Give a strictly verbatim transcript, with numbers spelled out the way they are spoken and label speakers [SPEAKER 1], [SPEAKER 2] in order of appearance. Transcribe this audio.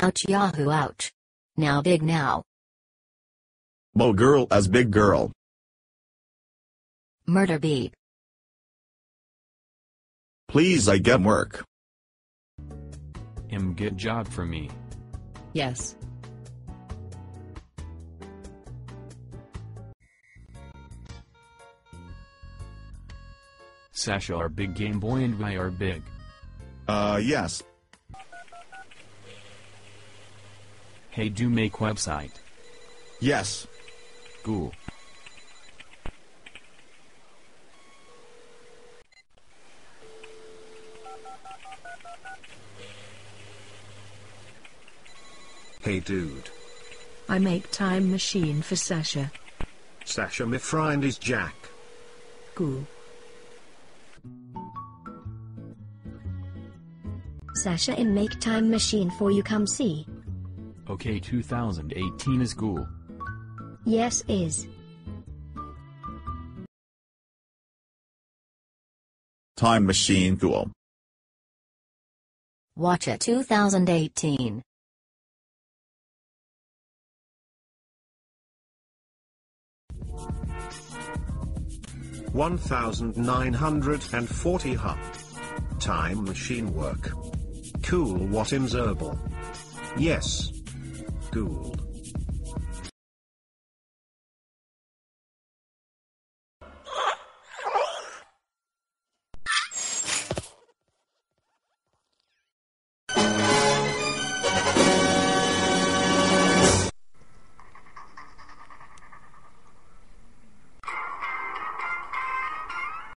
[SPEAKER 1] Ouch yahoo ouch. Now big now.
[SPEAKER 2] Little girl as big girl.
[SPEAKER 1] Murder beep.
[SPEAKER 2] Please I get work.
[SPEAKER 3] Im get job for me.
[SPEAKER 4] Yes.
[SPEAKER 3] Sascha are big Game Boy and I are big.
[SPEAKER 2] Uh, yes.
[SPEAKER 3] Hey, do make website.
[SPEAKER 2] Yes.
[SPEAKER 3] Cool.
[SPEAKER 5] Hey dude.
[SPEAKER 6] I make time machine for Sascha.
[SPEAKER 5] Sascha my friend is Jack.
[SPEAKER 6] Cool.
[SPEAKER 7] Sascha in make time machine for you come see.
[SPEAKER 3] Okay, two thousand eighteen is cool.
[SPEAKER 7] Yes is.
[SPEAKER 2] Time machine cool.
[SPEAKER 1] Watch it two thousand eighteen.
[SPEAKER 5] one thousand nine hundred forty hum. Time machine work. Cool what im's herbal. Yes. Cool.